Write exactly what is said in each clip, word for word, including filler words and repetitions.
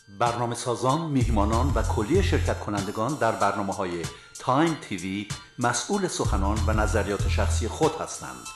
برنامه سازان، میهمانان و کلیه شرکت کنندگان در برنامه‌های تایم تیوی مسئول سخنان و نظریات شخصی خود هستند.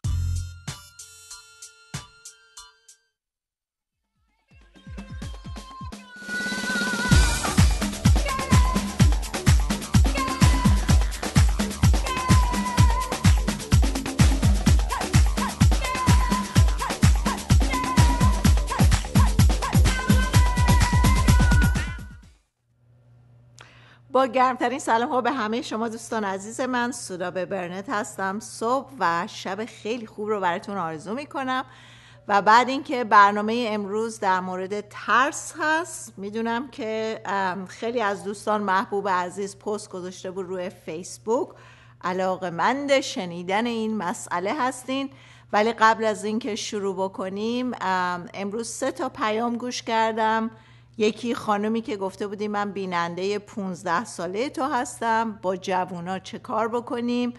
با گرمترین سلام ها به همه شما دوستان عزیز من، سودابه برنت هستم. صبح و شب خیلی خوب رو براتون آرزو میکنم. و بعد اینکه برنامه امروز در مورد ترس هست، میدونم که خیلی از دوستان محبوب عزیز پست گذاشته بود روی فیسبوک، علاقه‌مند شنیدن این مسئله هستین. ولی قبل از اینکه شروع بکنیم، امروز سه تا پیام گوش کردم. یکی خانمی که گفته بودی من بیننده پونزده ساله تو هستم، با جوونا چه کار بکنیم؟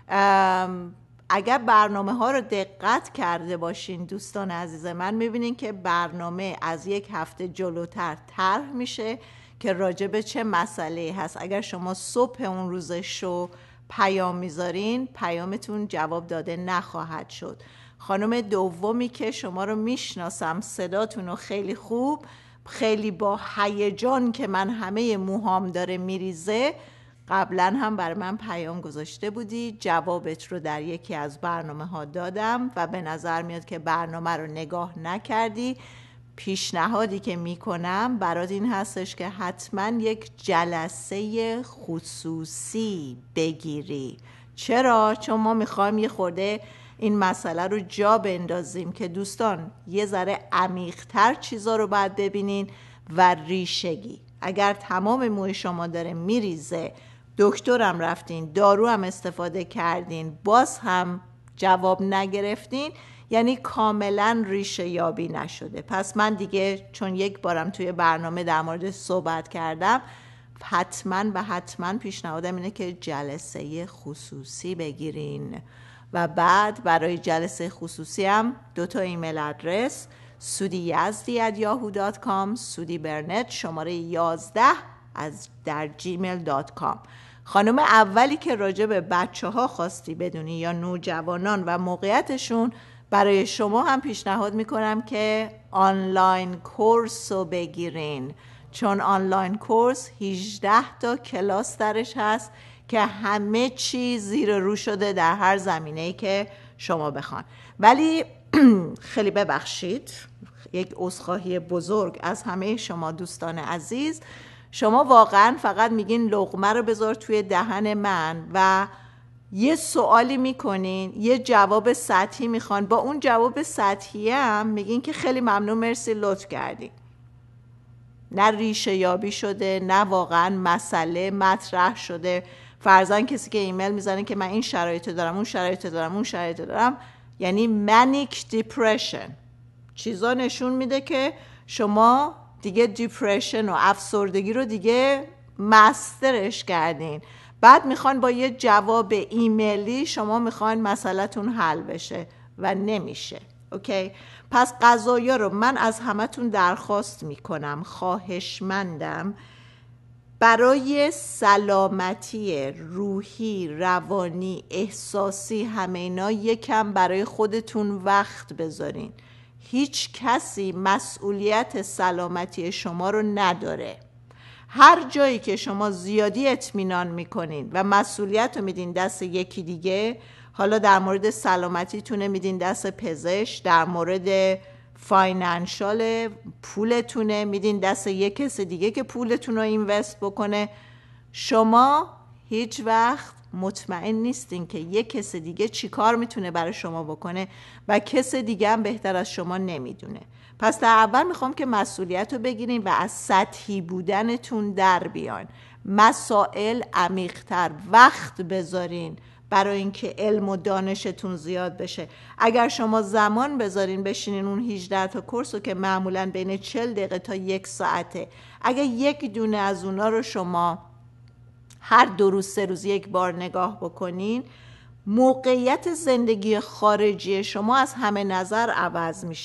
اگر برنامه ها رو دقت کرده باشین دوستان عزیز من، میبینین که برنامه از یک هفته جلوتر طرح میشه که راجع به چه مسئله هست. اگر شما صبح اون روزش رو پیام میذارین، پیامتون جواب داده نخواهد شد. خانم دومی که شما رو میشناسم، صداتون رو خیلی خوب، خیلی با هیجان که من همه موهام داره میریزه، قبلا هم برای من پیام گذاشته بودی. جوابت رو در یکی از برنامه ها دادم و به نظر میاد که برنامه رو نگاه نکردی. پیشنهادی که میکنم برات این هستش که حتما یک جلسه خصوصی بگیری. چرا؟ چون ما میخوایم یه خورده این مسئله رو جا بندازیم که دوستان یه ذره عمیق‌تر چیزا رو باید ببینین و ریشگی. اگر تمام موی شما داره میریزه، دکترم رفتین، دارو هم استفاده کردین، باز هم جواب نگرفتین، یعنی کاملا ریشه یابی نشده. پس من دیگه چون یک بارم توی برنامه در مورد صحبت کردم، حتما و حتما پیشنهادم اینه که جلسه خصوصی بگیرین. و بعد برای جلسه خصوصی هم دو تا ایمیل ادرس، سودی یزدی ات یاهو دات کام، سودی برنت شماره یازده از در جیمیل دات کام. خانم اولی که راجع به بچه ها خواستی بدونی یا نوجوانان و موقعیتشون، برای شما هم پیشنهاد میکنم که آنلاین کورس رو بگیرین، چون آنلاین کورس هجده تا کلاس درش هست که همه چی زیر رو شده در هر زمینه‌ای که شما بخوان. ولی خیلی ببخشید، یک عذرخواهی بزرگ از همه شما دوستان عزیز. شما واقعا فقط میگین لقمه رو بذار توی دهن من و یه سوالی میکنین، یه جواب سطحی میخوان، با اون جواب سطحی هم میگین که خیلی ممنون، مرسی، لطف کردی. نه ریشه یابی شده، نه واقعا مسئله مطرح شده. فرضاً کسی که ایمیل میزنه که من این شرایط دارم، اون شرایط دارم، اون شرایط دارم، یعنی منیک دیپرشن. چیزا نشون میده که شما دیگه دیپرشن و افسردگی رو دیگه مسترش کردین. بعد میخوان با یه جواب ایمیلی شما میخوان مسئله‌تون حل بشه و نمیشه. اوکی؟ پس قضایا رو من از همتون درخواست میکنم، خواهشمندم، برای سلامتی روحی، روانی، احساسی، همه اینا یکم برای خودتون وقت بذارین. هیچ کسی مسئولیت سلامتی شما رو نداره. هر جایی که شما زیادی اطمینان میکنین و مسئولیت رو میدین دست یکی دیگه، حالا در مورد سلامتیتونه میدین دست پزشک، در مورد فاینانشال پولتونه میدین دست یک کس دیگه که پولتون رو اینوست بکنه، شما هیچ وقت مطمئن نیستین که یک کس دیگه چی کار میتونه برای شما بکنه و کس دیگه هم بهتر از شما نمیدونه. پس در اول میخوام که مسئولیت رو بگیرین و از سطحی بودنتون در بیان، مسائل عمیق‌تر وقت بذارین برای اینکه علم و دانشتون زیاد بشه. اگر شما زمان بذارین بشینین اون هجده تا کورس رو که معمولاً بین چهل دقیقه تا یک ساعته، اگر یک دونه از اونا رو شما هر دو روز سه روز یک بار نگاه بکنین، موقعیت زندگی خارجی شما از همه نظر عوض میشه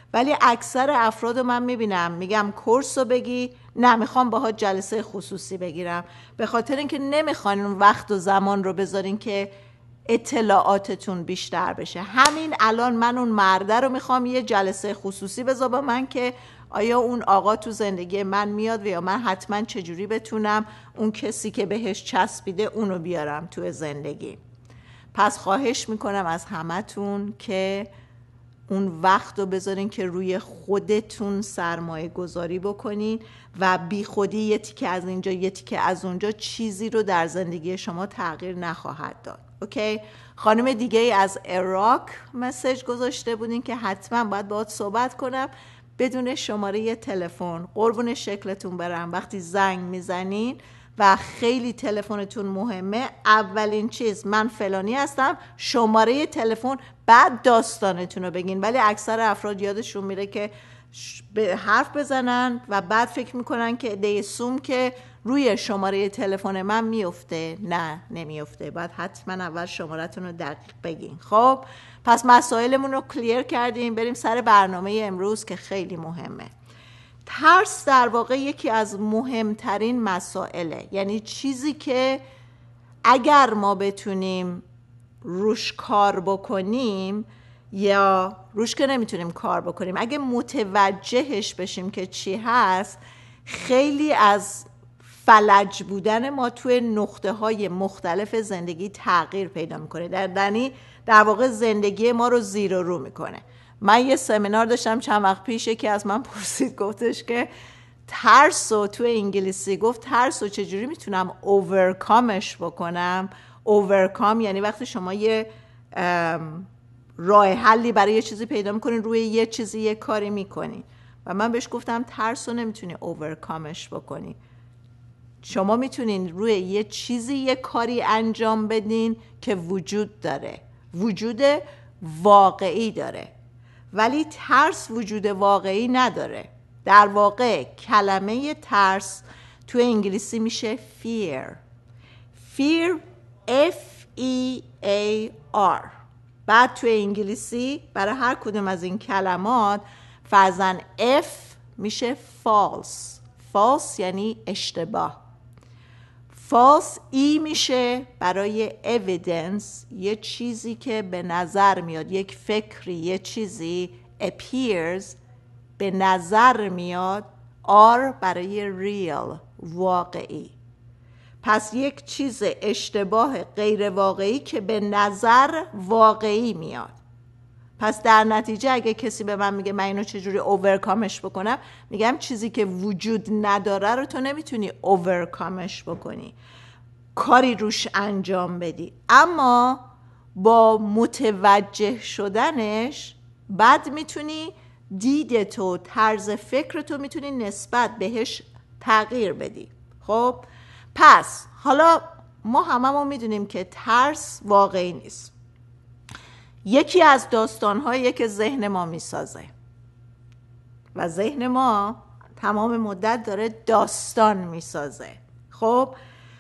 ولی اکثر افراد رو من میبینم میگم کورس رو بگی، نه میخوام باهات جلسه خصوصی بگیرم، به خاطر اینکه نمیخوان اون وقت و زمان رو بذارین که اطلاعاتتون بیشتر بشه. همین الان من اون مرده رو میخوام یه جلسه خصوصی بذار با من که آیا اون آقا تو زندگی من میاد و یا من حتما چجوری بتونم اون کسی که بهش چسبیده اونو بیارم تو زندگی. پس خواهش میکنم از همتون که اون وقت رو بذارین که روی خودتون سرمایه گذاری بکنین و بی خودی یه تیکه از اینجا یه تیکه از اونجا چیزی رو در زندگی شما تغییر نخواهد داد. اوکی؟ خانم دیگه ای از عراق مسیج گذاشته بودین که حتما باید باهات صحبت کنم بدون شماره تلفن. قربون شکلتون برم، وقتی زنگ میزنین و خیلی تلفنتون مهمه، اولین چیز من فلانی هستم، شماره تلفن، بعد داستانتون رو بگین. ولی اکثر افراد یادشون میره که به حرف بزنن و بعد فکر میکنن که دیسوم که روی شماره تلفن من میفته. نه، نمیفته. باید حتما اول شمارتون رو دقیق بگین. خب پس مسائلمون رو کلیر کردیم، بریم سر برنامه امروز که خیلی مهمه. ترس در واقع یکی از مهمترین مسائله، یعنی چیزی که اگر ما بتونیم روش کار بکنیم، یا روش که نمیتونیم کار بکنیم، اگه متوجهش بشیم که چی هست، خیلی از فلج بودن ما توی نقطه های مختلف زندگی تغییر پیدا میکنه. در یعنی در واقع زندگی ما رو زیر و رو میکنه. من یه سمینار داشتم چند وقت پیش، یکی از من پرسید، گفتش که ترسو تو انگلیسی، گفت ترسو چجوری میتونم اوورکامش بکنم. اوورکام یعنی وقتی شما یه راه حلی برای یه چیزی پیدا میکنین، روی یه چیزی یه کاری میکنین، و من بهش گفتم ترسو نمیتونی اوورکامش بکنی. شما میتونین روی یه چیزی یه کاری انجام بدین که وجود داره، وجود واقعی داره، ولی ترس وجود واقعی نداره. در واقع کلمه ترس تو انگلیسی میشه fear. fear F E A R. بعد تو انگلیسی برای هر کدوم از این کلمات فرضاً F میشه false. false یعنی اشتباه. false E میشه برای evidence، یه چیزی که به نظر میاد، یک فکری، یه چیزی appears به نظر میاد. R برای real، واقعی. پس یک چیز اشتباه غیر واقعی که به نظر واقعی میاد. پس در نتیجه اگه کسی به من میگه من اینو چجوری اوورکامش بکنم، میگم چیزی که وجود نداره رو تو نمیتونی اوورکامش بکنی، کاری روش انجام بدی، اما با متوجه شدنش بعد میتونی دیدتو، طرز فکرتو میتونی نسبت بهش تغییر بدی. خب پس حالا ما هممون میدونیم که ترس واقعی نیست. یکی از داستانهایی که ذهن ما میسازه و ذهن ما تمام مدت داره داستان میسازه. خب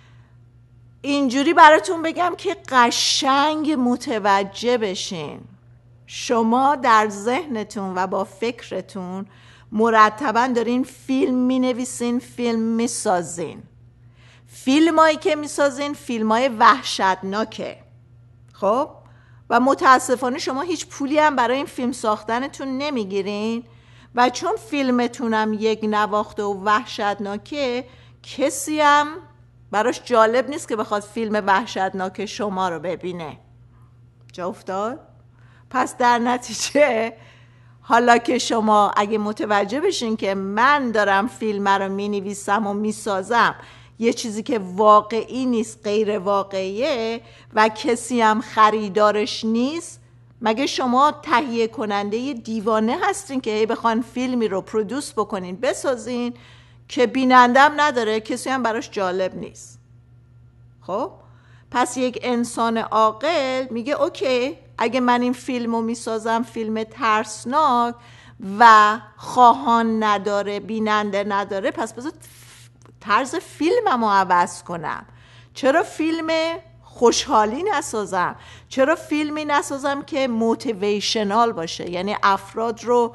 اینجوری براتون بگم که قشنگ متوجه بشین، شما در ذهنتون و با فکرتون مرتبا دارین فیلم مینویسین، فیلم میسازین. فیلم هایی که میسازین فیلم های وحشتناکه. خب و متاسفانه شما هیچ پولی هم برای این فیلم ساختنتون نمیگیرین و چون فیلمتونم یک نواخته و وحشتناکه، کسی هم براش جالب نیست که بخواد فیلم وحشتناک شما رو ببینه. جا افتاد؟ پس در نتیجه حالا که شما اگه متوجه بشین که من دارم فیلم رو می نویسم و می سازم، یه چیزی که واقعی نیست، غیر واقعیه و کسی هم خریدارش نیست، مگه شما تهیه کننده دیوانه هستین که هی بخوان فیلمی رو پرودوس بکنین، بسازین که بینندم نداره، کسی هم براش جالب نیست. خب پس یک انسان عاقل میگه اوکی، اگه من این فیلم رو میسازم، فیلم ترسناک و خواهان نداره، بیننده نداره، پس بذار طرز فیلمم رو عوض کنم. چرا فیلم خوشحالی نسازم؟ چرا فیلمی نسازم که موتیویشنال باشه، یعنی افراد رو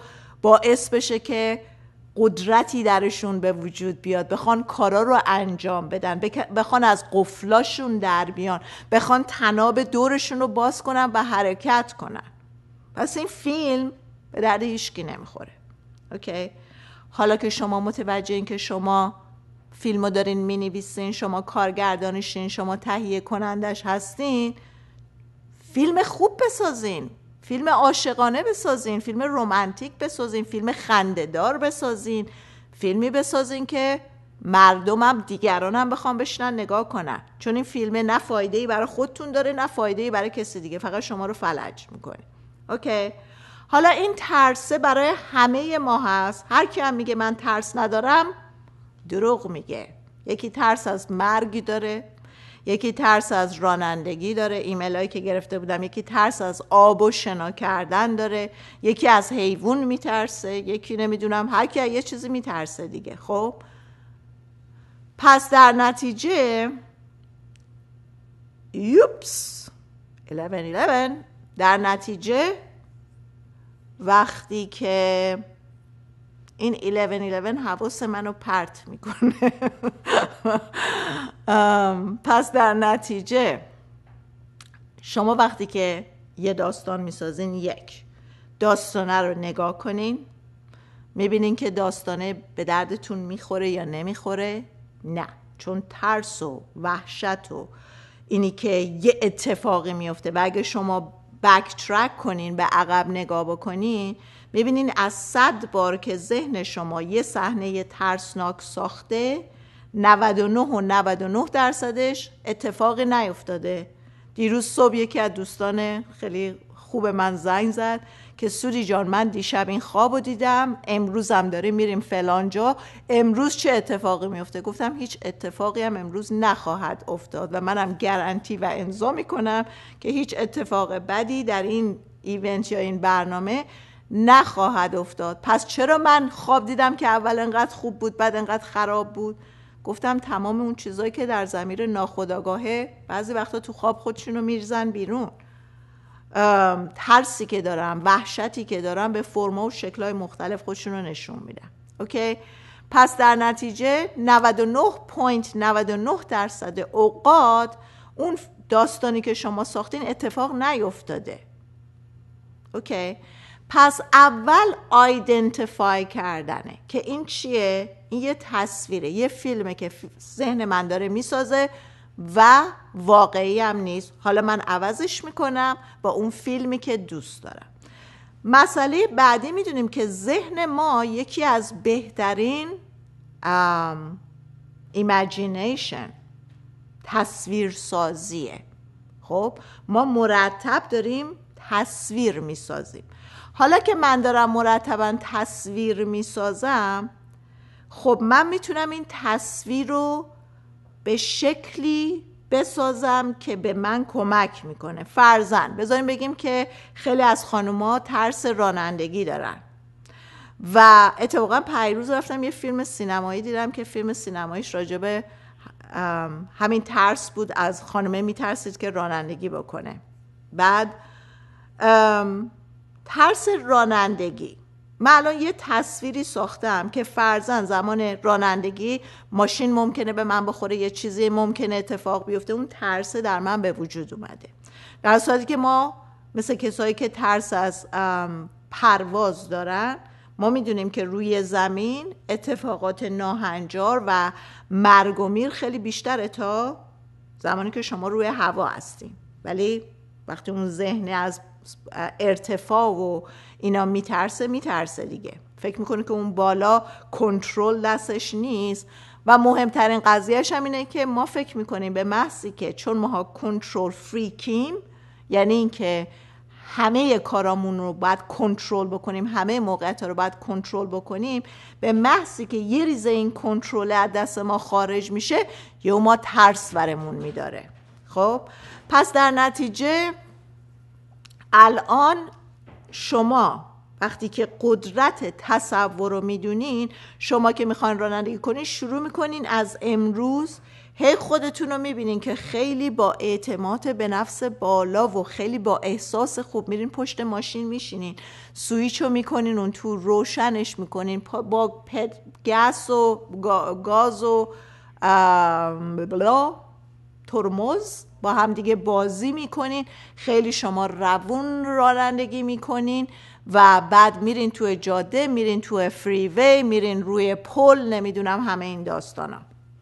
باعث بشه که قدرتی درشون به وجود بیاد، بخوان کارا رو انجام بدن، بخوان از قفلاشون در بیان، بخوان تناب دورشون رو باز کنن و حرکت کنن. پس این فیلم به درد هیچکی نمیخوره. اوکی؟ حالا که شما متوجه این که شما فیلمو دارین مینویسین، شما کارگردانشین، شما تهیه کنندش هستین، فیلم خوب بسازین، فیلم عاشقانه بسازین، فیلم رمانتیک بسازین، فیلم خنده‌دار بسازین، فیلمی بسازین که مردمم دیگران هم بخوام بشنن نگاه کنن، چون این فیلم نه فایده‌ای برای خودتون داره نه فایده‌ای برای کسی دیگه، فقط شما رو فلج میکنه. اوکی؟ حالا این ترسه برای همه ما هست. هر کی هم میگه من ترس ندارم دروغ میگه. یکی ترس از مرگ داره، یکی ترس از رانندگی داره، ایمیل هایی که گرفته بودم، یکی ترس از آب و شنا کردن داره، یکی از حیوان میترسه، یکی نمیدونم هر کی یه چیزی میترسه دیگه. خب پس در نتیجه یوپس یازده یازده در نتیجه وقتی که این یازده یازده حواس منو پرت میکنه پس در نتیجه شما وقتی که یه داستان میسازین، یک داستانه رو نگاه کنین، میبینین که داستانه به دردتون میخوره یا نمیخوره. نه، چون ترس و وحشت و اینی که یه اتفاقی میفته و اگه شما بک ترک کنین، به عقب نگاه بکنین، میبینین از صد بار که ذهن شما یه صحنه ترسناک ساخته، نود و نه و نود و نه درصدش اتفاقی نیفتاده. دیروز صبح یکی از دوستان خیلی خوب من زنگ زد که سودی جان من دیشب این خوابو دیدم، امروزم داریم میریم فلان جا، امروز چه اتفاقی میفته؟ گفتم هیچ اتفاقی هم امروز نخواهد افتاد و منم گارانتی و امضا میکنم که هیچ اتفاق بدی در این ایونت یا این برنامه نخواهد افتاد. پس چرا من خواب دیدم که اول انقدر خوب بود بعد انقدر خراب بود؟ گفتم تمام اون چیزایی که در ضمیر ناخودآگاهه بعضی وقتا تو خواب خودشونو میرزن بیرون. ترسی که دارم، وحشتی که دارم به فرما و شکل‌های مختلف خودشونو نشون میدن. اوکی؟ پس در نتیجه نود و نه و نود و نه درصد اوقات اون داستانی که شما ساختین اتفاق نیفتاده. اوکی؟ پس اول آیدنتیفای کردنه که این چیه؟ این یه تصویره، یه فیلمه که ذهن من داره میسازه و واقعی هم نیست. حالا من عوضش میکنم با اون فیلمی که دوست دارم. مسئله بعدی میدونیم که ذهن ما یکی از بهترین ایمیجینیشن تصویر سازیه. خب ما مرتب داریم تصویر میسازیم. حالا که من دارم مرتبا تصویر میسازم، خب من میتونم این تصویر رو به شکلی بسازم که به من کمک میکنه. فرضاً بذاریم بگیم که خیلی از خانوما ترس رانندگی دارن و اتفاقا پیروز رفتم یه فیلم سینمایی دیدم که فیلم سینماییش راجبه همین ترس بود، از خانومه میترسید که رانندگی بکنه. بعد ترس رانندگی، من الان یه تصویری ساختم که فرضاً زمان رانندگی ماشین ممکنه به من بخوره، یه چیزی ممکنه اتفاق بیفته، اون ترس در من به وجود اومده. در صورتی که ما مثل کسایی که ترس از پرواز دارن، ما میدونیم که روی زمین اتفاقات ناهنجار و مرگ و میر خیلی بیشتره تا زمانی که شما روی هوا هستین. ولی وقتی اون ذهن از ارتفاع و اینا میترسه میترسه دیگه، فکر میکنه که اون بالا کنترل دستش نیست. و مهمترین قضیهش هم اینه که ما فکر میکنیم به محضی که چون ماها کنترل فریکیم، یعنی این که همه کارامون رو باید کنترل بکنیم، همه موقعیت رو باید کنترل بکنیم، به محضی که یه ریزه این کنترل از دست ما خارج میشه یا ما ترس برمون میداره. خب پس در نتیجه الان شما وقتی که قدرت تصور رو میدونین، شما که میخواین رانندگی کنین شروع میکنین از امروز، هی خودتون رو میبینین که خیلی با اعتماد به نفس بالا و خیلی با احساس خوب میرین پشت ماشین میشینین، سویچ رو میکنین اون تو، روشنش میکنین، با پد، گاز و گاز و بلا ترمز با هم دیگه بازی میکنین، خیلی شما روون رانندگی میکنین و بعد میرین توی جاده، میرین توی فریوی، میرین روی پل، نمیدونم همه این داستانا.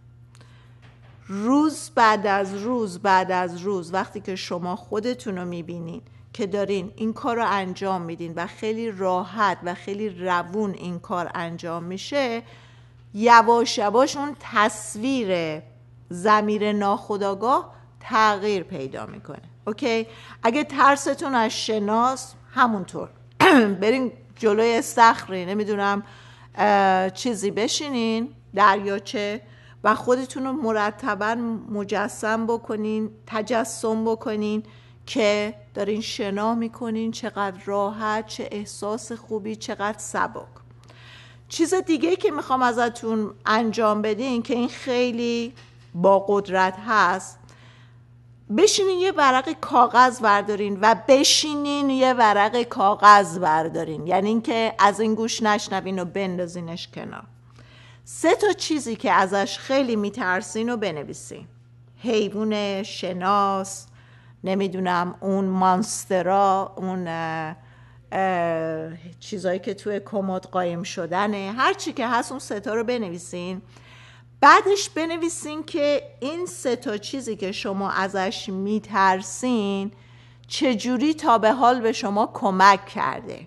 روز بعد از روز بعد از روز وقتی که شما خودتون رو میبینین که دارین این کار رو انجام میدین و خیلی راحت و خیلی روون این کار انجام میشه، یواش یواش اون تصویر ضمیر ناخودآگاه تغییر پیدا میکنه. اوکی؟ اگه ترستون از شناس، همونطور برین جلوی استخری، نمیدونم چیزی بشینین، دریاچه، و خودتون رو مرتبا مجسم بکنین، تجسم بکنین که دارین شنا میکنین، چقدر راحت، چه احساس خوبی، چقدر سبک. چیز دیگه که میخوام ازتون انجام بدین که این خیلی با قدرت هست، بشینین یه ورق کاغذ بردارین و بشینین یه ورق کاغذ بردارین، یعنی اینکه از این گوش نشنوین و بندازینش کنار. سه تا چیزی که ازش خیلی میترسین رو بنویسین. حیوان شناس، نمیدونم اون مانسترا، اون اه اه چیزایی که توی کمد قایم شدنه، هر چی که هست اون سه تا رو بنویسین. بعدش بنویسین که این سه تا چیزی که شما ازش میترسین چجوری تا به حال به شما کمک کرده.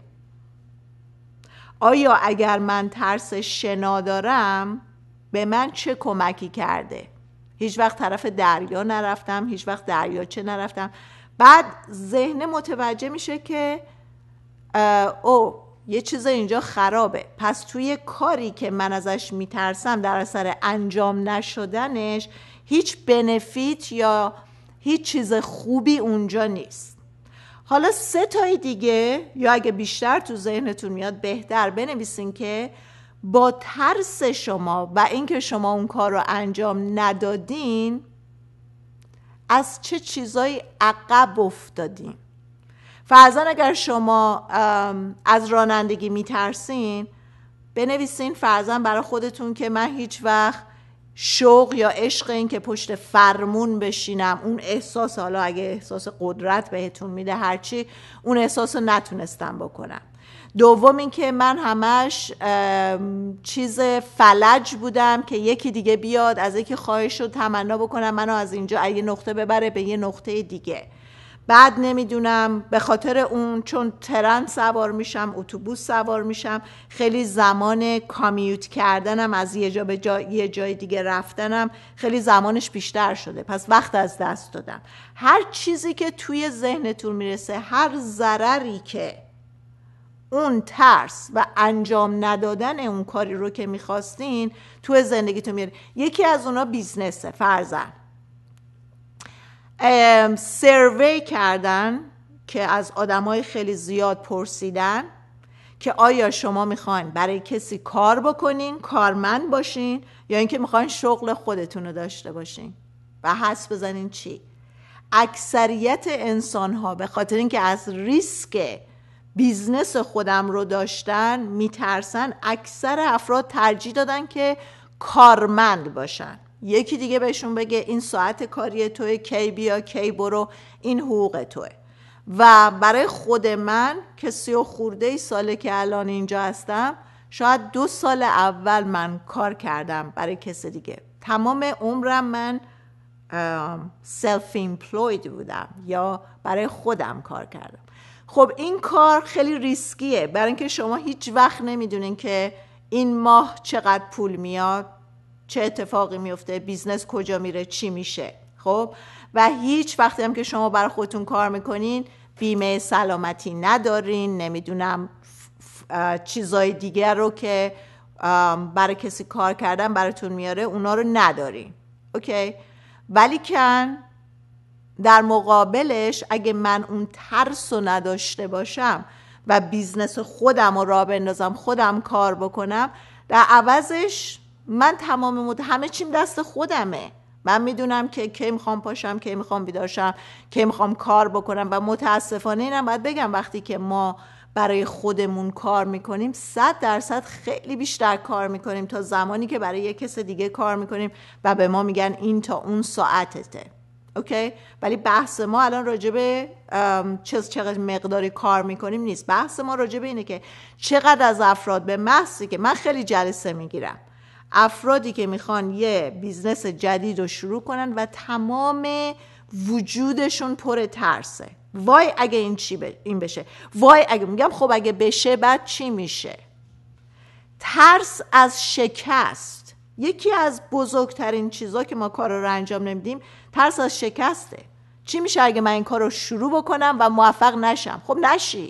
آیا اگر من ترس شنا دارم به من چه کمکی کرده؟ هیچ وقت طرف دریا نرفتم، هیچ وقت دریاچه نرفتم. بعد ذهن متوجه میشه که او یه چیز اینجا خرابه، پس توی کاری که من ازش میترسم در اثر انجام نشدنش هیچ بنفیت یا هیچ چیز خوبی اونجا نیست. حالا سه تای دیگه، یا اگه بیشتر تو ذهنتون میاد بهتر، بنویسین که با ترس شما و اینکه شما اون کار رو انجام ندادین از چه چیزایی عقب افتادین. فرضاً اگر شما از رانندگی میترسین، بنویسین فرضاً برای خودتون که من هیچ وقت شوق یا عشق این که پشت فرمون بشینم، اون احساس، حالا اگه احساس قدرت بهتون میده هرچی، اون احساس رو نتونستم بکنم. دوم این که من همش چیز فلج بودم که یکی دیگه بیاد از یکی خواهش رو تمنا بکنم منو از اینجا یه نقطه ببره به یه نقطه دیگه. بعد نمیدونم به خاطر اون چون ترن سوار میشم، اتوبوس سوار میشم، خیلی زمان کامیوت کردنم از یه جا به جا، یه جای دیگه رفتنم خیلی زمانش بیشتر شده، پس وقت از دست دادم. هر چیزی که توی ذهنتون میرسه، هر ضرری که اون ترس و انجام ندادن اون کاری رو که میخواستین توی زندگیتون میاره. یکی از اونا بیزنسه. فرضاً سروی کردن که از آدمای خیلی زیاد پرسیدن که آیا شما میخواین برای کسی کار بکنین، کارمند باشین، یا اینکه میخواین شغل خودتون رو داشته باشین و حدس بزنین چی؟ اکثریت انسان ها به خاطر اینکه از ریسک بیزنس خودم رو داشتن میترسن، اکثر افراد ترجیح دادن که کارمند باشن. یکی دیگه بهشون بگه این ساعت کاری توی، کی بیا کی برو، این حقوق توه. و برای خود من که سی و خورده ای ساله که الان اینجا هستم، شاید دو سال اول من کار کردم برای کس دیگه. تمام عمرم من سلف ایمپلوید بودم یا برای خودم کار کردم. خب این کار خیلی ریسکیه، برای اینکه شما هیچ وقت نمیدونین که این ماه چقدر پول میاد، چه اتفاقی میفته، بیزنس کجا میره، چی میشه. خب و هیچ وقتی هم که شما برای خودتون کار میکنین بیمه سلامتی ندارین، نمیدونم چیزای دیگر رو که برای کسی کار کردن براتون میاره اونا رو ندارین. اوکی؟ ولی کن در مقابلش اگه من اون ترس رو نداشته باشم و بیزنس خودم رو راه بندازم، خودم کار بکنم، در عوضش من تمام مد... همه چیم دست خودمه. من میدونم که کی میخوام پاشم، کی میخوام بیدارشم، کی میخوام کار بکنم. و متاسفانه اینم باید بگم وقتی که ما برای خودمون کار میکنیم صد درصد خیلی بیشتر کار میکنیم تا زمانی که برای یک کس دیگه کار میکنیم و به ما میگن این تا اون ساعتته. اوکی؟ ولی بحث ما الان راجبه چقدر مقداری کار میکنیم نیست. بحث ما راجبه اینه که چقدر از افراد، به محضی که من خیلی جلسه میگیرم افرادی که میخوان یه بیزنس جدید رو شروع کنن و تمام وجودشون پر ترسه. وای اگه این چی ب... این بشه، وای اگه، میگم خب اگه بشه بعد چی میشه؟ ترس از شکست یکی از بزرگترین چیزا که ما کار رو انجام نمیدیم ترس از شکسته. چی میشه اگه من این کار رو شروع بکنم و موفق نشم؟ خب نشی.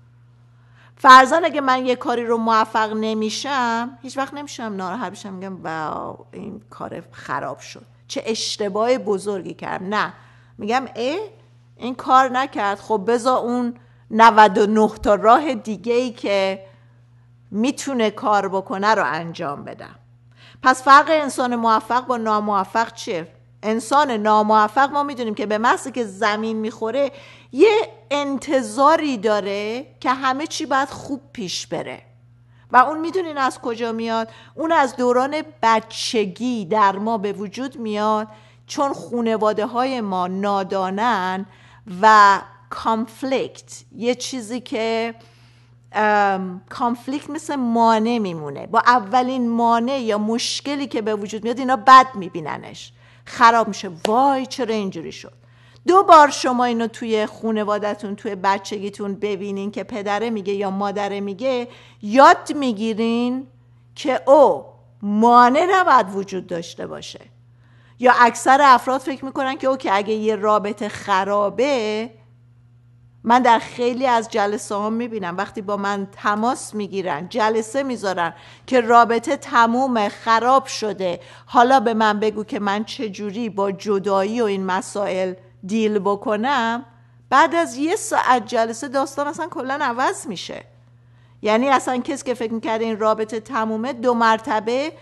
فرضاً اگه من یه کاری رو موفق نمیشم، هیچ وقت نمیشم ناراحت بشم میگم واو این کار خراب شد، چه اشتباه بزرگی کردم. نه، میگم اه این کار نکرد، خب بذار اون نود و نه تا راه دیگه ای که میتونه کار بکنه رو انجام بدم. پس فرق انسان موفق با ناموفق چیه؟ انسان ناموفق ما میدونیم که به محضی که زمین میخوره یه انتظاری داره که همه چی باید خوب پیش بره و اون میدونین از کجا میاد؟ اون از دوران بچگی در ما به وجود میاد، چون خانواده های ما نادانن و کانفلیکت، یه چیزی که کانفلیکت مثل مانع میمونه. با اولین مانع یا مشکلی که به وجود میاد اینا بد میبیننش، خراب میشه، وای چرا اینجوری شد. دو بار شما اینو توی خانواده‌تون توی بچگیتون ببینین که پدره میگه یا مادره میگه، یاد میگیرین که او مانع نباید وجود داشته باشه. یا اکثر افراد فکر میکنن که اوکی اگه یه رابطه خرابه، من در خیلی از جلسه ها میبینم وقتی با من تماس میگیرن، جلسه میذارن که رابطه تموم خراب شده، حالا به من بگو که من چجوری با جدایی و این مسائل دیل بکنم، بعد از یه ساعت جلسه داستان اصلا کلا عوض میشه. یعنی اصلا کسی که فکر میکرده این رابطه تمومه دو مرتبه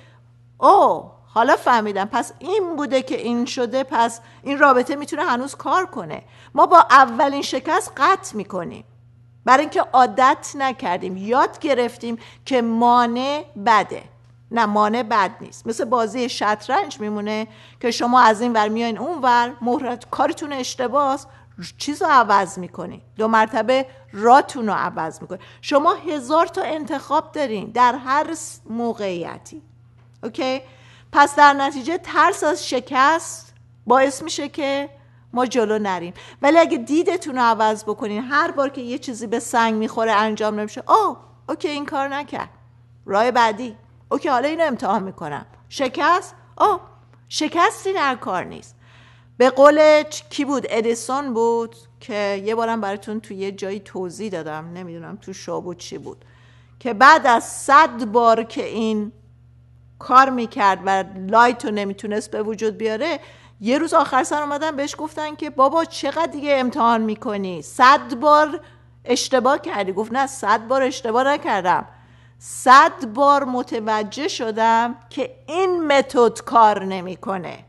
او حالا فهمیدم پس این بوده که این شده، پس این رابطه میتونه هنوز کار کنه. ما با اولین شکست قطع میکنیم برای اینکه عادت نکردیم، یاد گرفتیم که مانع بده. نه، مانع بد نیست. مثل بازی شطرنج میمونه که شما از این ور میاین اون ور، مهرت کارتون اشتباهه، چیزو عوض میکنی، دو مرتبه راتون رو عوض میکنی. شما هزار تا انتخاب دارین در هر موقعیتی. اوکی؟ پس در نتیجه ترس از شکست باعث میشه که ما جلو نریم. ولی اگه دیدتون رو عوض بکنین، هر بار که یه چیزی به سنگ میخوره انجام نمیشه، اوه اوکی این کار نکرد، راه بعدی، اوکی حالا اینو امتحان میکنم. شکست، اوه شکستی در کار نیست. به قول کی بود؟ ادیسون بود که یه بارم براتون توی یه جایی توضیح دادم، نمیدونم تو شو بود چی بود، که بعد از صد بار که این کار میکرد و لایت رو نمیتونست به وجود بیاره، یه روز آخر سر اومدن بهش گفتن که بابا چقدر دیگه امتحان میکنی؟ صد بار اشتباه کردی. گفت نه صد بار اشتباه نکردم، صد بار متوجه شدم که این متد کار نمیکنه،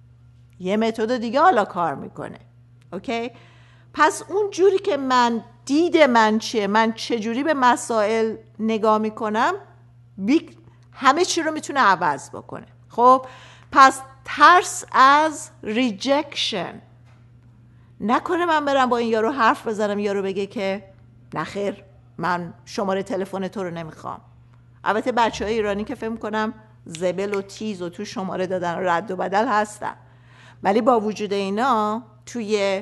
یه متد دیگه حالا کار میکنه. اوکی؟ پس اون جوری که من دید من چیه، من چجوری به مسائل نگاه میکنم، بی همه چی رو میتونه عوض بکنه. خب پس ترس از ریجکشن، نکنه من برم با این یارو حرف بزنم، یارو بگه که نخیر من شماره تلفن تو رو نمیخوام. البته بچه های ایرانی که فهم کنم زبل و تیز و تو شماره دادن و رد و بدل هستن، ولی با وجود اینا توی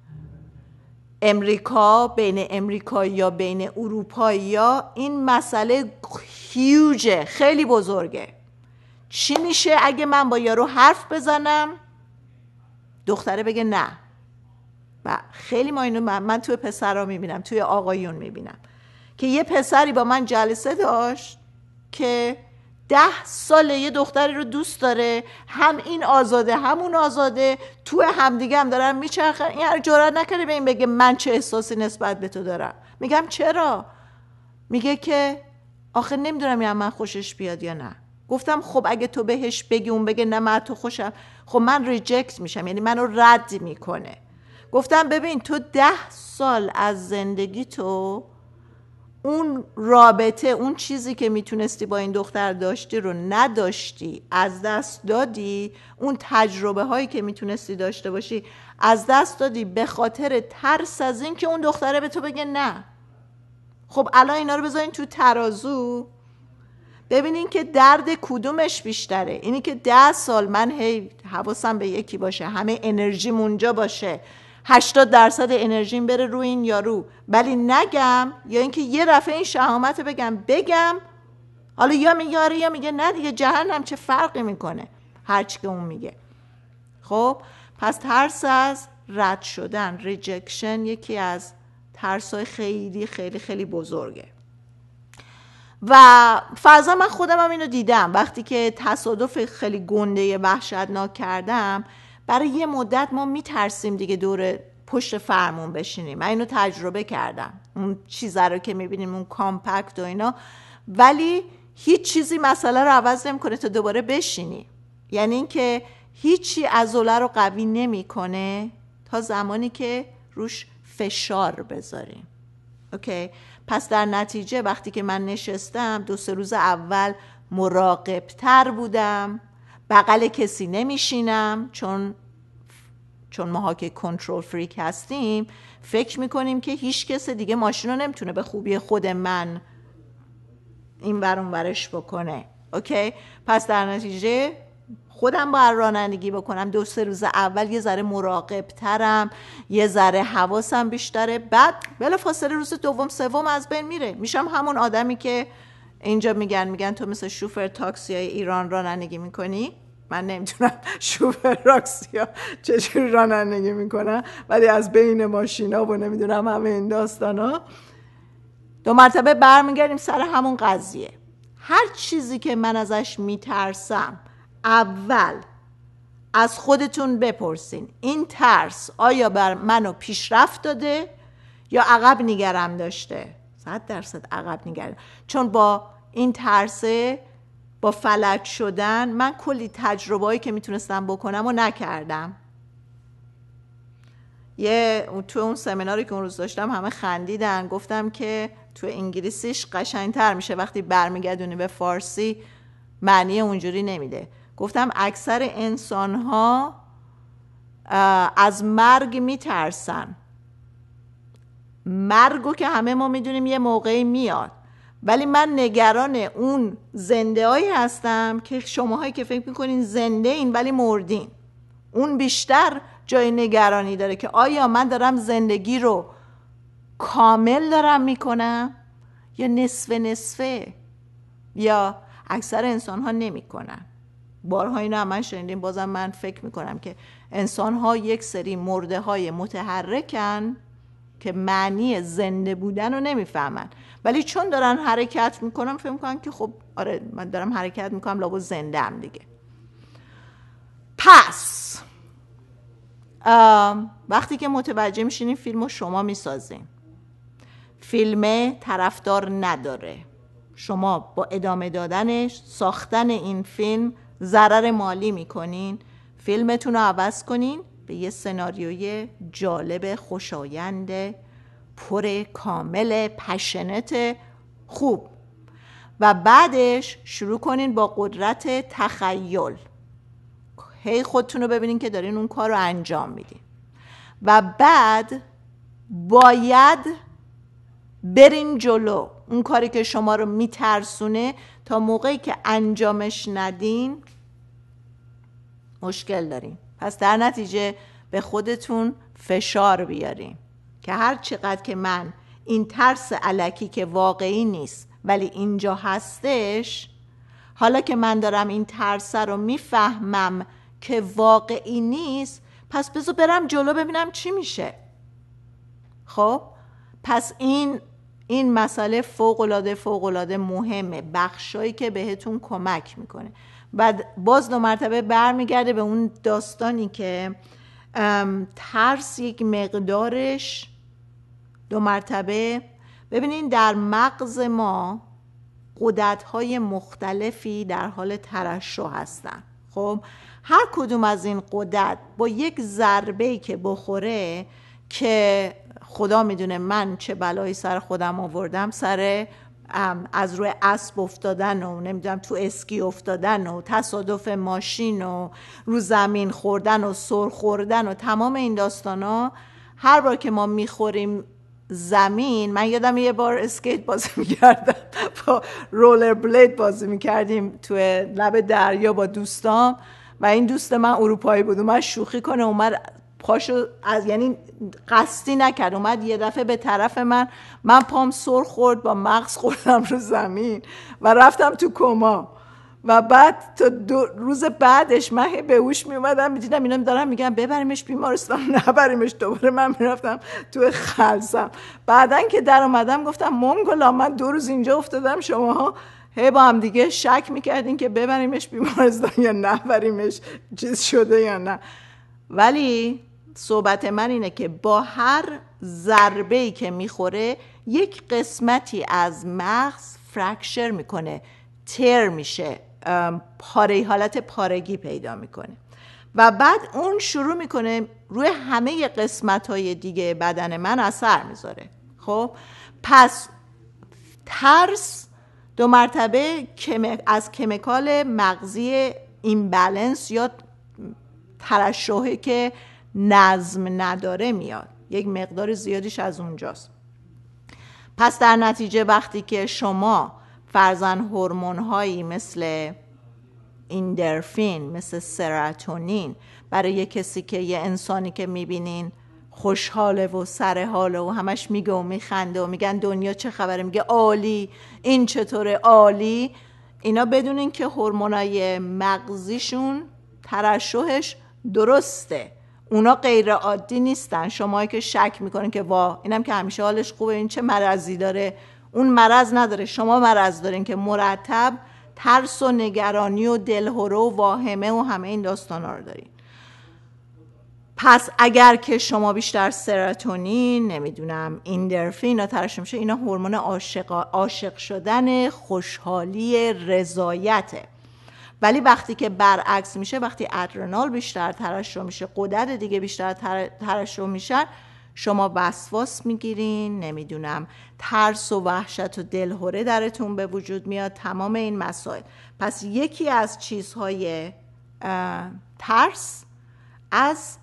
امریکا، بین امریکایی یا بین اروپایی یا این مسئله هیوجه، خیلی بزرگه. چی میشه اگه من با یارو حرف بزنم دختره بگه نه؟ و خیلی ما اینو من, من توی پسرها میبینم، توی آقایون میبینم که یه پسری با من جلسه داشت که ده ساله یه دختری رو دوست داره، هم این آزاده همون آزاده، تو همدیگه هم دارن میچرخن. این جرئت نکرده به این بگه من چه احساسی نسبت به تو دارم. میگم چرا؟ میگه که آخه نمیدونم یا من خوشش بیاد یا نه. گفتم خب اگه تو بهش بگی اون بگه نه من تو خوشم، خب من ریجکت میشم، یعنی منو رد میکنه. گفتم ببین تو ده سال از زندگی تو اون رابطه، اون چیزی که میتونستی با این دختر داشتی رو نداشتی، از دست دادی. اون تجربه هایی که میتونستی داشته باشی از دست دادی به خاطر ترس از این که اون دختره به تو بگه نه. خب الان اینا رو بذارین تو ترازو، ببینین که درد کدومش بیشتره. اینی که ده سال من هی حواسم به یکی باشه، همه انرژیم اونجا باشه، هشتاد درصد انرژیم بره روی این یارو ولی نگم، یا اینکه یه دفعه این شهامت بگم بگم، حالا یا میگه آره یا میگه نه دیگه، جهنم چه فرقی میکنه هرچی که اون میگه. خب پس ترس از رد شدن، ریجکشن، یکی از ترسای خیلی خیلی خیلی بزرگه. و فرضاً من خودم هم اینو دیدم وقتی که تصادف خیلی گنده وحشتناک کردم. برای یه مدت ما میترسیم دیگه دور پشت فرمون بشینیم. من اینو تجربه کردم، اون چیزا رو که میبینیم اون کامپکت و اینا، ولی هیچ چیزی مسئله رو عوض نمیکنه تا دوباره بشینی. یعنی اینکه هیچی عضله رو قوی نمیکنه تا زمانی که روش فشار بذاریم. اوکی؟ پس در نتیجه وقتی که من نشستم دو سه روز اول مراقبتر بودم، بغل کسی نمیشینم، چون چون ماها که کنترل فریک هستیم فکر میکنیم که هیچ کس دیگه ماشین رو نمیتونه به خوبی خود من این ور اون ورش بکنه. اوکی؟ پس در نتیجه خودم باید رانندگی بکنم. دو سه روز اول یه ذره مراقبترم، یه ذره حواسم بیشتره، بعد بلافاصله روز دوم سوم از بین میره، میشم همون آدمی که اینجا میگن میگن تو مثل شوفر تاکسی های ایران رانندگی میکنی. من نمیتونم شوفر تاکسی ها چجوری رانندگی میکنن، ولی از بین ماشینا و نمیدونم همه این داستانا دو مرتبه برمیگردیم سر همون قضیه. هر چیزی که من ازش میترسم اول از خودتون بپرسین این ترس آیا بر منو پیشرفت داده یا عقب نگرم داشته؟ صد درصد عقب نگرم. چون با این ترسه، با فلج شدن، من کلی تجربه‌ای که میتونستم بکنم و نکردم. یه تو اون سمیناری که اون روز داشتم همه خندیدن، گفتم که تو انگلیسیش قشنگتر میشه وقتی برمیگردونی به فارسی معنی اونجوری نمیده. گفتم اکثر انسان‌ها از مرگ میترسن. مرگو که همه ما میدونیم یه موقعی میاد، ولی من نگران اون زنده هایی هستم که شماهایی که فکر میکنین زنده این ولی مردین. اون بیشتر جای نگرانی داره که آیا من دارم زندگی رو کامل دارم میکنم یا نصفه نصفه، یا اکثر انسان ها نمی کنن. بارها اینو هم من شنیدیم. بازم من فکر میکنم که انسان ها یک سری مرده های متحرکن که معنی زنده بودن رو نمیفهمن، ولی چون دارن حرکت میکنن فکر میکنن که خب آره من دارم حرکت میکنم لابد زنده هم دیگه. پس وقتی که متوجه میشین این فیلم رو شما میسازین، فیلم طرفدار نداره، شما با ادامه دادنش، ساختن این فیلم ضرر مالی میکنین، فیلمتون رو عوض کنین به یه سناریوی جالب، خوشایند، پر کامل، پشنت، خوب، و بعدش شروع کنین با قدرت تخیل. هی خودتون رو ببینین که دارین اون کار رو انجام میدین و بعد باید برین جلو. اون کاری که شما رو میترسونه تا موقعی که انجامش ندین مشکل دارین. پس در نتیجه به خودتون فشار بیارین که هر چقدر که من این ترس الکی که واقعی نیست ولی اینجا هستش، حالا که من دارم این ترس رو میفهمم که واقعی نیست، پس بذار برم جلو ببینم چی میشه. خب پس این این مسئله فوق‌العاده فوق‌العاده مهمه، بخشایی که بهتون کمک میکنه. بعد باز دو مرتبه برمیگرده به اون داستانی که ترس یک مقدارش دو مرتبه ببینین در مغز ما غددهای مختلفی در حال ترشح هستن. خب هر کدوم از این غدد با یک ضربه‌ای که بخوره، که خدا میدونه من چه بلایی سر خودم آوردم، سر از روی اسب افتادن و نمیدونم تو اسکی افتادن و تصادف ماشین و رو زمین خوردن و سر خوردن و تمام این داستانا. هر بار که ما میخوریم زمین، من یادم یه بار اسکیت بازی میکردم، با رولر بلید بازی میکردیم توی لب دریا با دوستام و این دوست من اروپایی بود، اومد شوخی کنه، اومد پاشو از یعنی قصدی نکرد، اومد یه دفعه به طرف من، من پام سر خورد، با مغز خوردم رو زمین و رفتم تو کما. و بعد تا دو روز بعدش من به هوش می اومدم، میدیدم اینا دارن میگن ببریمش بیمارستان، نبریمش. دوباره من میرفتم تو خلسم. بعدن که در اومدم گفتم مونگولا من دو روز اینجا افتادم، شماها هی با هم دیگه شک میکردین که ببریمش بیمارستان یا نبریمش، چیز شده یا نه. ولی صحبت من اینه که با هر ضربه‌ای که میخوره یک قسمتی از مغز فرکشر میکنه، تر میشه، پاره، حالت پارگی پیدا میکنه و بعد اون شروع میکنه روی همه قسمت‌های دیگه بدن من اثر میذاره. خب پس ترس دو مرتبه از کمیکال مغزی ایمبالانس یا ترشحی که نظم نداره میاد، یک مقدار زیادیش از اونجاست. پس در نتیجه وقتی که شما فرضاً هورمون هایی مثل اندورفین، مثل سروتونین، برای یه کسی که یه انسانی که میبینین خوشحاله و سر حاله و همش میگه و میخنده و میگن دنیا چه خبره، میگه عالی، این چطوره، عالی، اینا بدونین که هورمونای مغزیشون ترشحش درسته، اونا غیر عادی نیستن. شما که شک میکنین که وا اینم که همیشه حالش خوبه، این چه مرضی داره، اون مرض نداره، شما مرض دارین که مرتب ترس و نگرانی و دلهره و واهمه و همه این داستانا رو دارین. پس اگر که شما بیشتر سروتونین، نمیدونم اندورفین اینا ترشح میشه، اینا هورمون عاشق عاشق شدن، خوشحالی، رضایته. ولی وقتی که برعکس میشه، وقتی ادرنال بیشتر ترشح میشه، غدد دیگه بیشتر ترشح میشن، شما وسواس میگیرین، نمیدونم ترس و وحشت و دلهره درتون به وجود میاد، تمام این مسائل. پس یکی از چیزهای ترس از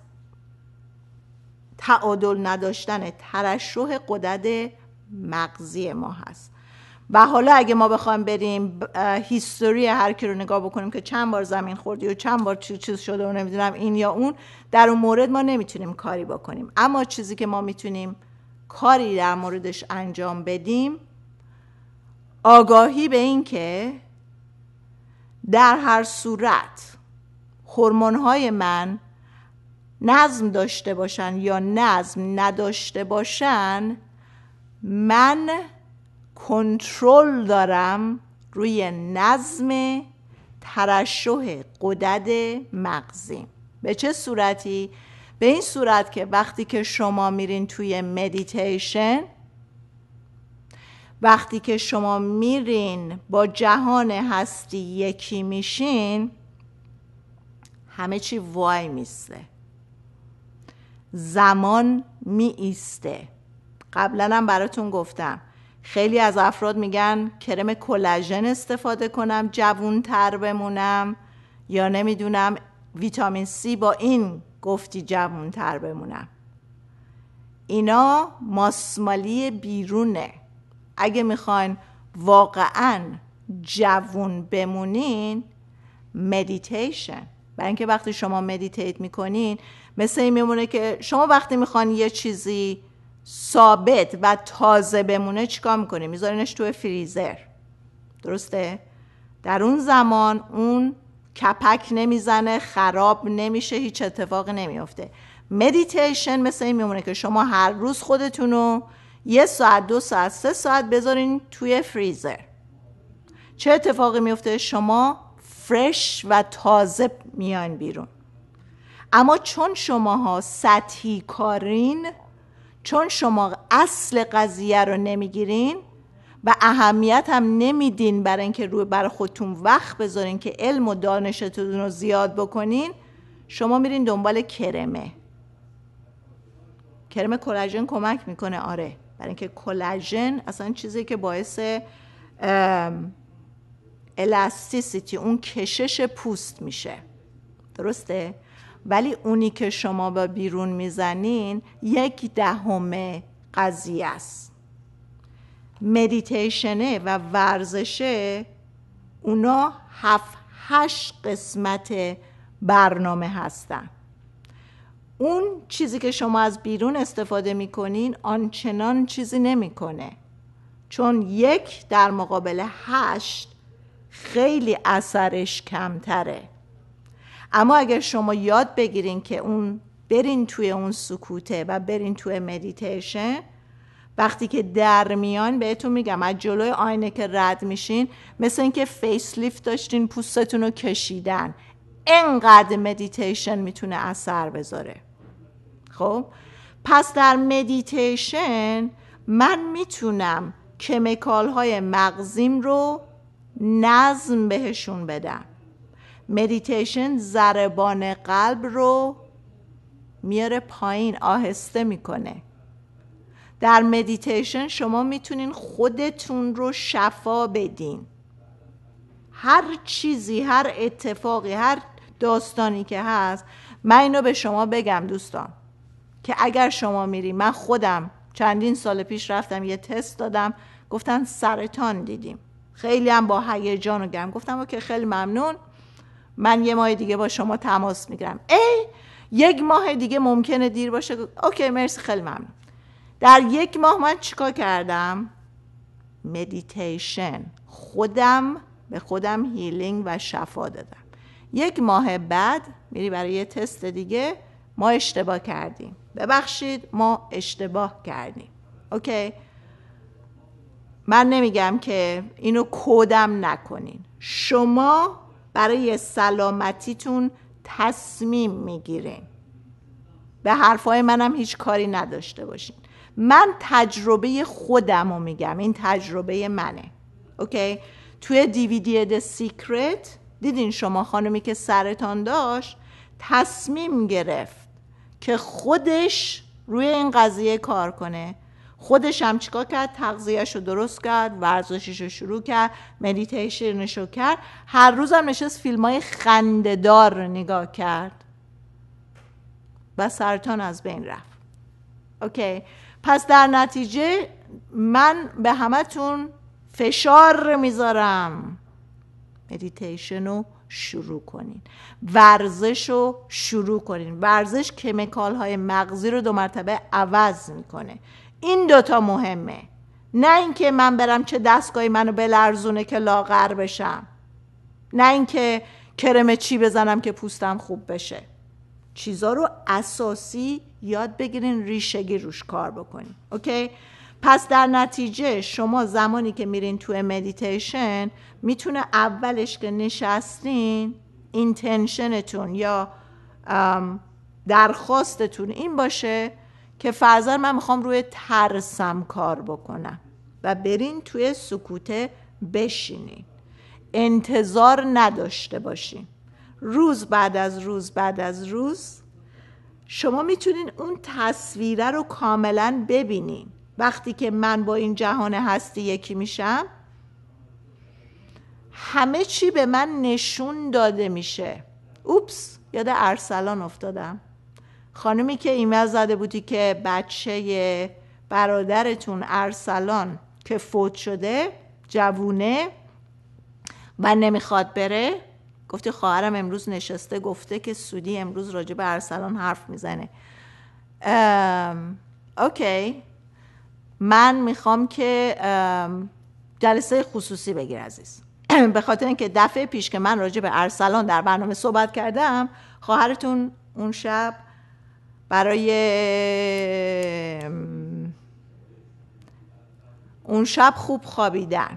تعادل نداشتن ترشح غدد مغزی ما هست. و حالا اگه ما بخوایم بریم هیستوری هر کی رو نگاه بکنیم که چند بار زمین خوردی و چند بار چیز چیز شده و نمیدونم این یا اون، در اون مورد ما نمیتونیم کاری بکنیم. اما چیزی که ما میتونیم کاری در موردش انجام بدیم، آگاهی به این که در هر صورت هورمون‌های من نظم داشته باشن یا نظم نداشته باشن، من کنترل دارم روی نظم ترشح غدد مغزی. به چه صورتی؟ به این صورت که وقتی که شما میرین توی مدیتیشن، وقتی که شما میرین با جهان هستی یکی میشین، همه چی وای میسته، زمان می ایسته. قبلا هم براتون گفتم خیلی از افراد میگن کرم کلاژن استفاده کنم جوون تر بمونم، یا نمیدونم ویتامین سی با این گفتی جوون تر بمونم. اینا ماسمالی بیرونه. اگه میخواین واقعا جوون بمونین، مدیتیشن. برای اینکه وقتی شما مدیتیت میکنین، مثل این میمونه که شما وقتی میخوان یه چیزی ثابت و تازه بمونه چیکار میکنی؟ میذارینش توی فریزر، درسته؟ در اون زمان اون کپک نمیزنه، خراب نمیشه، هیچ اتفاقی نمیفته. مدیتیشن مثل این میمونه که شما هر روز خودتونو یه ساعت، دو ساعت، سه ساعت بذارین توی فریزر. چه اتفاقی میفته؟ شما فرش و تازه میان بیرون. اما چون شماها سطحی کارین، چون شما اصل قضیه رو نمیگیرین و اهمیت هم نمیدین برای اینکه روی برای خودتون وقت بذارین که علم و دانشتون رو زیاد بکنین، شما میرین دنبال کرمه. کرم کلاژن کمک میکنه، آره، برای اینکه کلاژن اصلا چیزی که باعث الاستیسیتی، اون کشش پوست میشه، درسته؟ ولی اونی که شما با بیرون میزنین یک دهم قضیه است. مدیتیشنه و ورزشه، اونا هفت هشت قسمت برنامه هستن. اون چیزی که شما از بیرون استفاده میکنین آنچنان چیزی نمیکنه، چون یک در مقابل هشت خیلی اثرش کمتره. اما اگر شما یاد بگیرین که اون برین توی اون سکوته و برین توی مدیتیشن، وقتی که در میان بهتون میگم از جلوی آینه که رد میشین مثل اینکه فیس لیفت داشتین، پوستتون رو کشیدن. انقدر مدیتیشن میتونه اثر بذاره. خب پس در مدیتیشن من میتونم کمیکال های مغزیم رو نظم بهشون بدم. مدیتیشن ضربان قلب رو میاره پایین، آهسته میکنه. در مدیتیشن شما میتونین خودتون رو شفا بدین. هر چیزی، هر اتفاقی، هر داستانی که هست، من اینو به شما بگم دوستان که اگر شما میری، من خودم چندین سال پیش رفتم یه تست دادم، گفتن سرطان دیدیم. خیلی هم با هیجان و گرم گفتم اوکی خیلی ممنون، من یه ماه دیگه با شما تماس میگیرم. ای یک ماه دیگه ممکنه دیر باشه. اوکی مرسی خیلی ممنون. در یک ماه من چیکار کردم؟ مدیتیشن، خودم به خودم هیلینگ و شفا دادم. یک ماه بعد میری برای یه تست دیگه، ما اشتباه کردیم، ببخشید ما اشتباه کردیم. اوکی، من نمیگم که اینو کودم نکنین. شما برای سلامتیتون تصمیم میگیرین، به حرفای منم هیچ کاری نداشته باشین. من تجربه خودم رو میگم، این تجربه منه. اوکی، توی دیویدی The Secret دیدین شما خانمی که سرطان داشت تصمیم گرفت که خودش روی این قضیه کار کنه. خودش هم چیکار کرد؟ تغذیه‌شو درست کرد، ورزششو شروع کرد، مدیتیشنشو کرد، هر روزم نشست فیلمای خنده‌دار نگاه کرد و سرطان از بین رفت. اوکی، پس در نتیجه من به همتون فشار میذارم مدیتیشنو شروع کنین، ورزشو شروع کنین. ورزش کمیکال های مغزی رو دو مرتبه عوض میکنه. این دوتا مهمه، نه اینکه من برم چه دستگاهی منو بلرزونه که لاغر بشم، نه اینکه کرم چی بزنم که پوستم خوب بشه. چیزا رو اساسی یاد بگیرین، ریشگی روش کار بکنین. اوکی، پس در نتیجه شما زمانی که میرین توی مدیتیشن میتونه اولش که نشستین اینتنشنتون یا درخواستتون این باشه که فرضاً من میخوام روی ترسم کار بکنم و برین توی سکوته بشینین، انتظار نداشته باشین. روز بعد از روز بعد از روز شما میتونین اون تصویره رو کاملاً ببینین. وقتی که من با این جهان هستی یکی میشم، همه چی به من نشون داده میشه. اوپس، یاد ارسلان افتادم. خانومی که ایمیل زده بودی که بچه برادرتون ارسلان که فوت شده، جوونه و نمیخواد بره، گفتی خواهرم امروز نشسته گفته که سودی امروز راجع به ارسلان حرف میزنه. اوکی، من میخوام که جلسه خصوصی بگیر عزیز، به خاطر اینکه دفعه پیش که من راجع به ارسلان در برنامه صحبت کردم، خواهرتون اون شب برای اون شب خوب خوابیدن.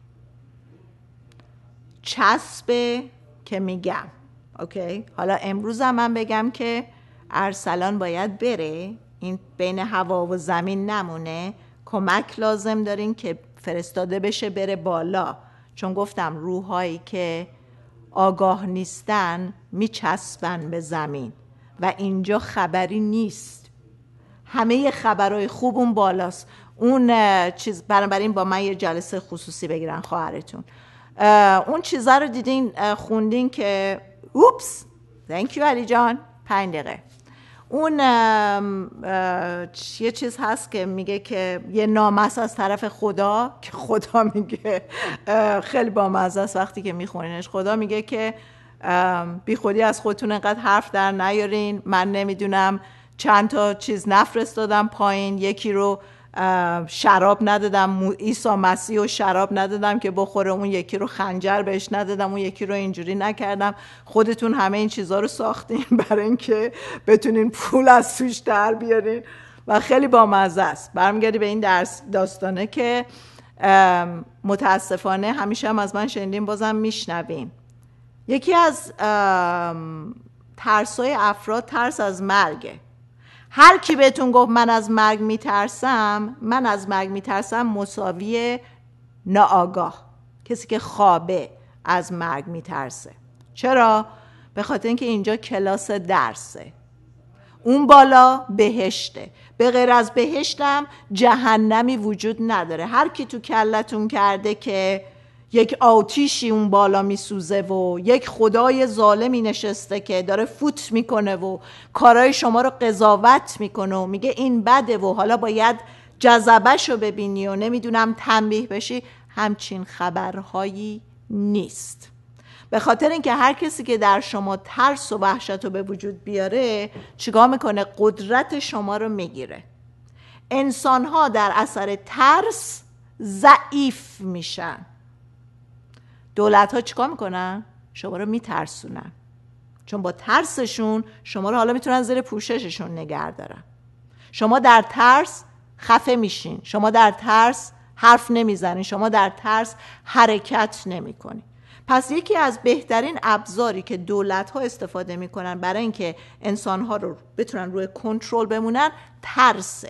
چسبه که میگم. اوکی، حالا امروز هم من بگم که ارسلان باید بره، این بین هوا و زمین نمونه، کمک لازم دارین که فرستاده بشه بره بالا. چون گفتم روحایی که آگاه نیستن میچسبن به زمین و اینجا خبری نیست. همه خبرهای خوب اون بالاست. اون چیز بنابراین با من یه جلسه خصوصی بگیرن خواهرتون. اون چیزا رو دیدین خوندین که اوپس thank you علی جان پنج دقیقه. اون ام، اه، یه چیز هست که میگه که یه نامه از طرف خدا که خدا میگه خیلی بامزه است وقتی که میخونینش. خدا میگه که بی خودی از خودتون انقدر حرف در نیارین. من نمیدونم چند تا چیز نفرستادم پایین، یکی رو شراب ندادم، عیسی مسیح رو شراب ندادم که بخوره، اون یکی رو خنجر بهش ندادم، اون یکی رو اینجوری نکردم. خودتون همه این چیزها رو ساختین برای اینکه بتونین پول از توش در بیارین و خیلی بامزه است. برمیگردی به این درس داستانه که متاسفانه همیشه هم از من شنیدین، بازم میشنوین. یکی از ترسای افراد ترس از مرگه. هر کی بهتون گفت من از مرگ میترسم، من از مرگ میترسم مساوی ناآگاه، کسی که خوابه از مرگ میترسه. چرا؟ به خاطر اینکه اینجا کلاس درسه، اون بالا بهشته. به غیر از بهشتم جهنمی وجود نداره. هر کی تو کلتون کرده که یک آتیشی اون بالا میسوزه و یک خدای ظالمی نشسته که داره فوت میکنه و کارهای شما رو قضاوت میکنه و میگه این بده و حالا باید جذبه‌شو رو ببینی و نمیدونم تنبیه بشی، همچین خبرهایی نیست. به خاطر اینکه هر کسی که در شما ترس و وحشت رو به وجود بیاره چیکار میکنه؟ قدرت شما رو میگیره. انسان‌ها در اثر ترس ضعیف میشن. دولت ها چیکار میکنن؟ شما رو میترسونن، چون با ترسشون شما رو حالا میتونن زیر پوشششون نگه دارن. شما در ترس خفه میشین، شما در ترس حرف نمیزنین، شما در ترس حرکت نمیکنین. پس یکی از بهترین ابزاری که دولت ها استفاده میکنن برای اینکه انسان ها رو بتونن روی کنترل بمونن ترسه.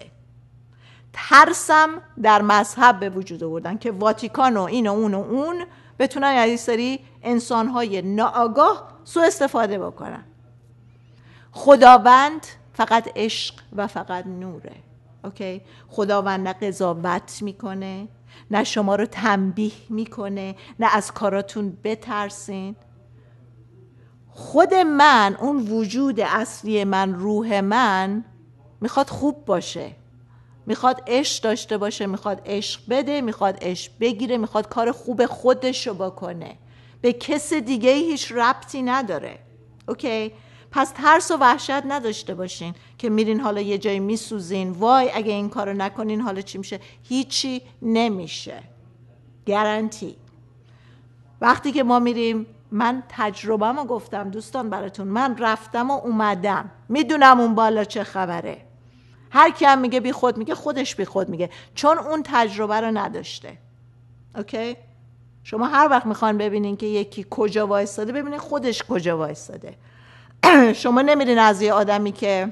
ترسم در مذهب به وجود آوردن که واتیکان و این و اون و اون بتونن از این سری انسان‌های ناآگاه سوء استفاده بکنن. خداوند فقط عشق و فقط نوره. اوکی؟ خداوند نه قضاوت میکنه، نه شما رو تنبیه میکنه، نه از کاراتون بترسین. خود من، اون وجود اصلی من، روح من میخواد خوب باشه، میخواد عشق داشته باشه، میخواد عشق بده، میخواد عشق بگیره، میخواد کار خوب خودش رو بکنه، به کس دیگه هیچ ربطی نداره. اوکی؟ پس ترس و وحشت نداشته باشین که میرین حالا یه جایی میسوزین، وای اگه این کارو نکنین حالا چی میشه؟ هیچی نمیشه، گارانتی. وقتی که ما میریم، من تجربه‌مو گفتم دوستان براتون، من رفتم و اومدم، میدونم اون بالا چه خبره. هر کی هم میگه بی خود میگه، خودش بی خود میگه، چون اون تجربه رو نداشته. اوکی؟ شما هر وقت میخوان ببینین که یکی کجا وایستاده، ببینین خودش کجا وایستاده. شما نمیرین از یه آدمی که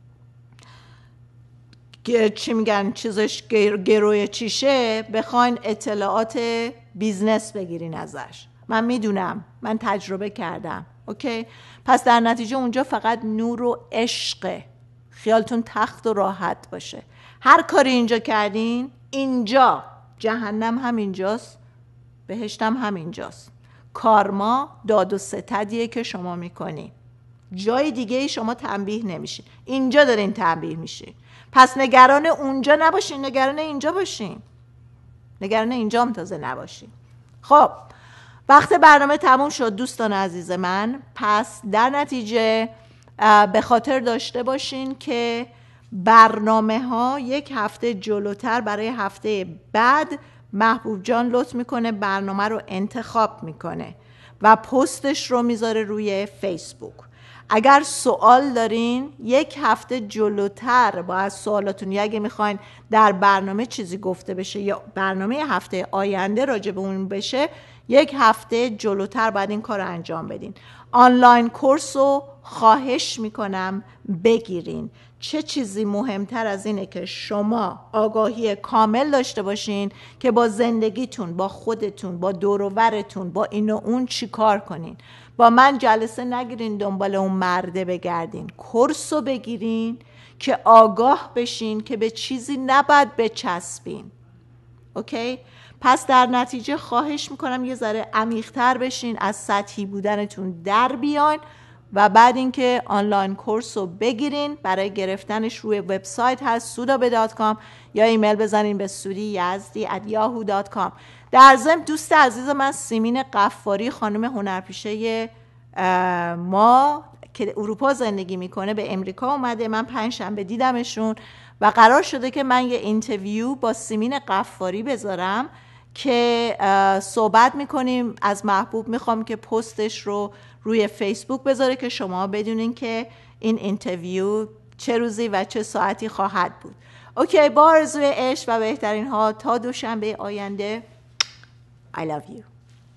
چی میگن چیزش گروی چیشه بخواین اطلاعات بیزنس بگیرین ازش. من میدونم، من تجربه کردم. اوکی؟ پس در نتیجه اونجا فقط نور و عشقه. خیالتون تخت و راحت باشه. هر کاری اینجا کردین، اینجا جهنم هم اینجاست، بهشتم هم اینجاست. کارما داد و ستدیه که شما میکنین. جای دیگه شما تنبیه نمیشین، اینجا دارین تنبیه میشین. پس نگران اونجا نباشین، نگران اینجا باشین. نگران اینجا هم تازه نباشین. خب وقت برنامه تموم شد دوستان عزیز من. پس در نتیجه به خاطر داشته باشین که برنامه ها یک هفته جلوتر برای هفته بعد محبوب جان لطف میکنه برنامه رو انتخاب میکنه و پستش رو میذاره روی فیسبوک. اگر سوال دارین یک هفته جلوتر با از سوالاتون، یا اگه میخواین در برنامه چیزی گفته بشه یا برنامه هفته آینده راجع به اون بشه، یک هفته جلوتر باید این کار رو انجام بدین. آنلاین کورس رو خواهش میکنم بگیرین. چه چیزی مهمتر از اینه که شما آگاهی کامل داشته باشین که با زندگیتون، با خودتون، با دور و برتون، با این و اون چی کار کنین. با من جلسه نگیرین دنبال اون مرده بگردین، کورس رو بگیرین که آگاه بشین که به چیزی نباید بچسبین. اوکی؟ پس در نتیجه خواهش میکنم یه ذره عمیق‌تر بشین، از سطحی بودنتون در بیاین و بعد اینکه آنلاین کورس رو بگیرین. برای گرفتنش روی وبسایت هست سودابه دات کام یا ایمیل بزنین به سودی یزدی ات یاهو دات کام. در ضمن دوست عزیز من سیمین قفاری، خانم هنرپیشه ما که اروپا زندگی میکنه، به امریکا اومده. من پنجشنبه دیدمشون و قرار شده که من یه اینترویو با سیمین قفاری بذارم که صحبت میکنیم. از محبوب میخوام که پستش رو روی فیسبوک بذاره که شما بدونین که این اینترویو چه روزی و چه ساعتی خواهد بود. اوکی، با آرزوی عشق و بهترین ها تا دوشنبه آینده. I love you.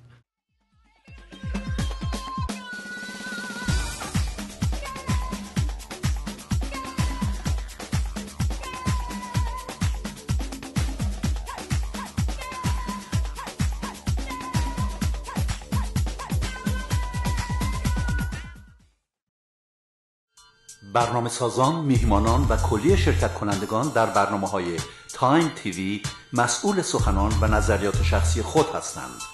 برنامه سازان، میهمانان و کلیه شرکت کنندگان در برنامه‌های تایم تیوی مسئول سخنان و نظریات شخصی خود هستند.